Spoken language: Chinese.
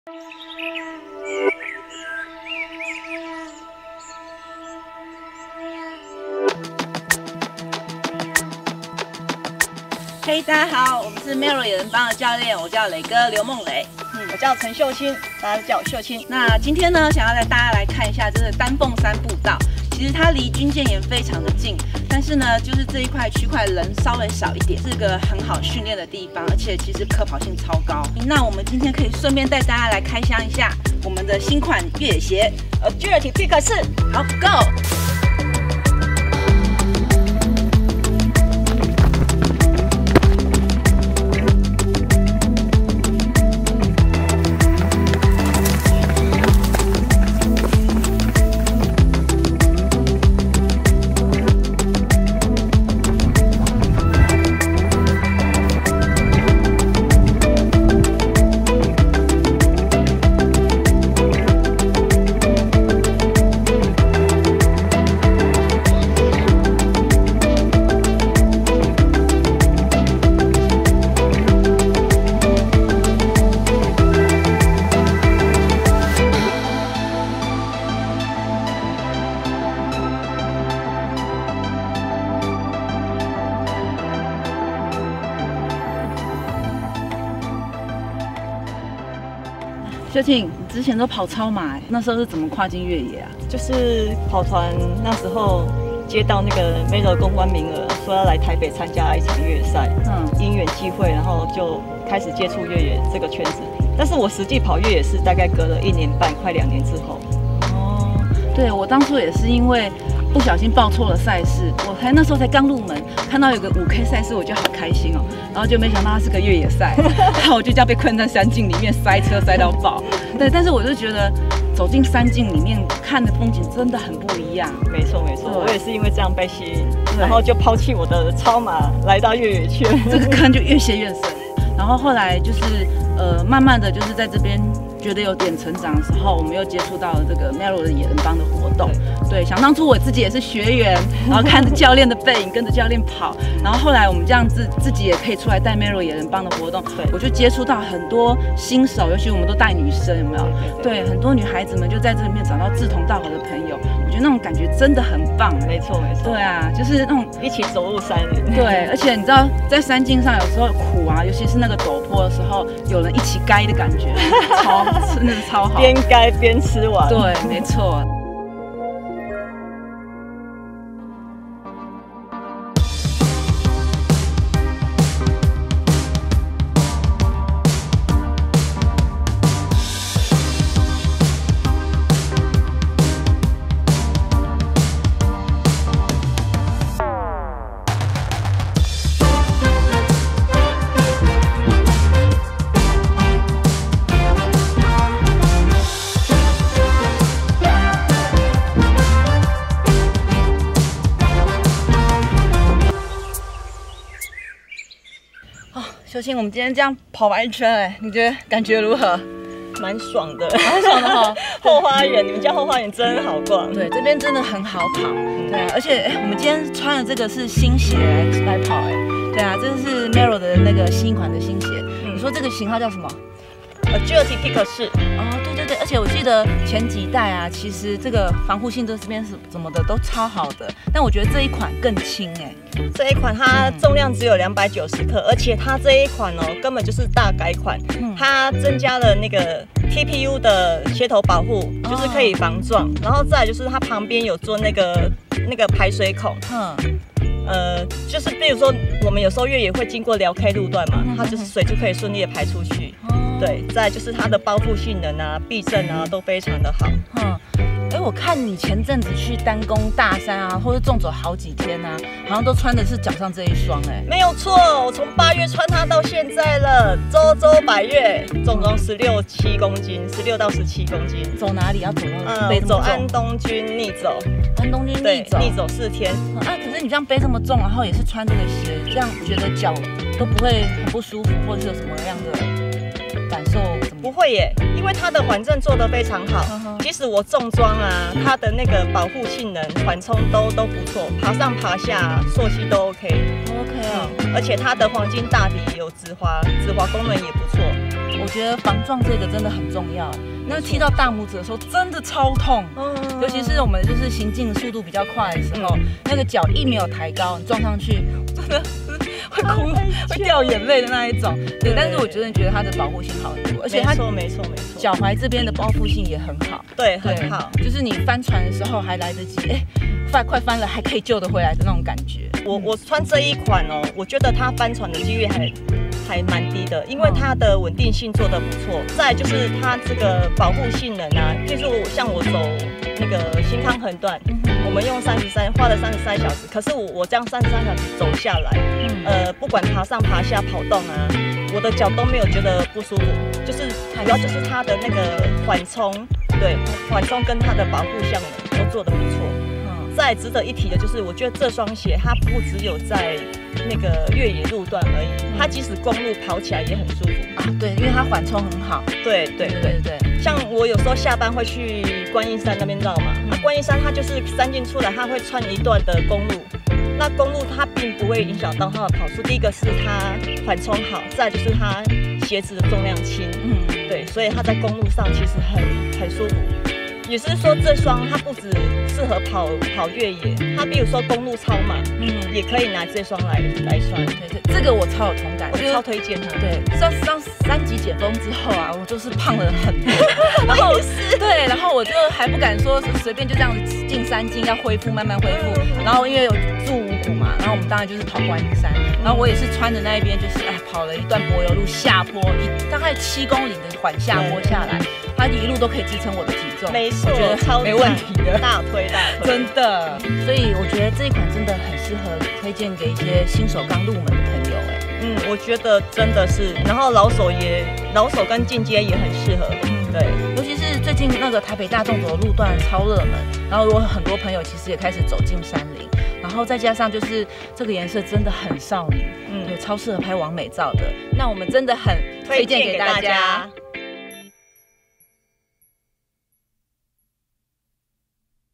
嘿，大家好，我们是 Mero 野人帮的教练，我叫磊哥刘梦磊。 我叫陈秀清，大家叫我秀清。 那今天呢，想要带大家来看一下这个丹凤山步道。其实它离军舰岩非常的近，但是呢，就是这一块区块人稍微少一点，是个很好训练的地方，而且其实可跑性超高。那我们今天可以顺便带大家来开箱一下我们的新款越野鞋 Agility Peak 4。好 ，Go！秀庆，你之前都跑超马，那时候是怎么跨进越野啊？ 就是跑团那时候接到那个 Mero 公关名额，说要来台北参加一场越野赛，因缘际会，然后就开始接触越野这个圈子。但是我实际跑越野是大概隔了1年半，快2年之后。 哦，对，我当初也是因为不小心报错了赛事，那时候才刚入门，看到有个5K 赛事，我就好开心哦，然后就没想到它是个越野赛，然后我就这样被困在山径里面，塞车塞到爆。对，但是我就觉得走进山径里面看的风景真的很不一样。 没错没错，我也是因为这样被吸引，然后就抛弃我的超马，来到越野圈， 这个坑就越陷越深。然后后来就是慢慢的就是在这边觉得有点成长的时候，我们又接触到了这个 Mero 的野人帮的活动。对，想当初我自己也是学员，然后看着教练的背影，跟着教练跑。然后后来我们这样子自己也可以出来带 Mero 野人帮的活动，我就接触到很多新手，尤其我们都带女生，有没有？对，很多女孩子们就在这里面找到志同道合的朋友，我觉得那种感觉真的很棒。 没错没错。 对啊，就是那种一起走入山林。 对，而且你知道在山径上有时候苦啊，尤其是那个陡坡的时候，有人一起该的感觉，真的是超好， 边该边吃完。 对，没错。秀清，我们今天这样跑完一圈，你觉得感觉如何？ 蛮爽的， 蛮爽的哈。 后花园，你们家后花园真好逛。 对，这边真的很好跑。对啊，而且我们今天穿的这个是新鞋来跑，对啊，这是 Mero 的那个新款的新鞋。你说这个型号叫什么 ？Agility Peak 4。 哦，对对对，而且我记得前几代啊，其实这个防护性这边是什么的都超好的，但我觉得这一款更轻哎。 这一款它重量只有290克，而且它这一款哦根本就是大改款，它增加了那个 TPU 的鞋头保护，就是可以防撞，然后再来就是它旁边有做那个排水孔，就是比如说我们有时候越野会经过寮 K 路段嘛，它就是水就可以顺利的排出去。对，再来就是它的包覆性能啊、避震啊都非常的好。 我看你前阵子去单攻大山啊，或者纵走好几天啊，好像都穿的是脚上这一双没有错，我从8月穿它到现在了，周百月，重装16到17公斤。 走哪里？要走到背这么重？ 走安东军逆走。 安东军逆走， 逆走4天。 可是你这样背这么重，然后也是穿这个鞋，这样觉得脚都不会很不舒服，或者是有什么样的感受？ 不会耶，因为它的缓震做得非常好。即使我重装啊，它的那个保护性能、缓冲都不错，爬上爬下溯溪都 OK 啊。 而且它的黄金大底也有止滑功能也不错。 我觉得防撞这个真的很重要。那踢到大拇指的时候，真的超痛，尤其是我们就是行进的速度比较快的时候，那个脚一没有抬高，你撞上去，真的会哭、会掉眼泪的那一种。对，但是我觉得它的保护性好很多，而且它没错， 脚踝这边的包覆性也很好。 对，很好， 就是你翻船的时候还来得及，快翻了还可以救得回来的那种感觉。 我穿这一款哦，我觉得它翻船的几率还蛮低的，因为它的稳定性做得不错。再来就是它这个保护性能啊，就是像我走那个新康横段，我们用花了33小时，可是我这样33小时走下来，不管爬上爬下跑动啊，我的脚都没有觉得不舒服，就是主要就是它的那个缓冲，对，缓冲跟它的保护项都做得不错。再值得一提的就是，我觉得这双鞋它不只有在那个越野路段而已，它即使公路跑起来也很舒服啊。对，因为它缓冲很好。 对。像我有时候下班会去观音山那边绕嘛，观音山它就是山径出来，它会穿一段的公路。那公路它并不会影响到它的跑速，第一个是它缓冲好，再就是它鞋子的重量轻。对，所以它在公路上其实很舒服。也是说，这双它不只适合跑越野，它比如说公路超马，也可以拿这双来穿。 对，这个我超有同感， 我超推荐它。 对，上3级解封之后啊，我就是胖了很多，然后对，然后我就还不敢说随便就这样子进山径，要恢复慢慢恢复。然后因为有住五股嘛，然后我们当然就是跑观音山，然后我也是穿着那一边就是跑了一段柏油路下坡，大概7公里的缓下坡下来，它一路都可以支撑我的体重。 没错， 我觉得超没问题的， 大推， 真的。所以我觉得这一款真的很适合推荐给一些新手刚入门的朋友。 我觉得真的是，然后老手跟进阶也很适合。对， 尤其是最近那个台北大众走的路段超热门，然后有很多朋友其实也开始走进山林，然后再加上就是这个颜色真的很少女，对，超适合拍完美照的。那我们真的很推荐给大家。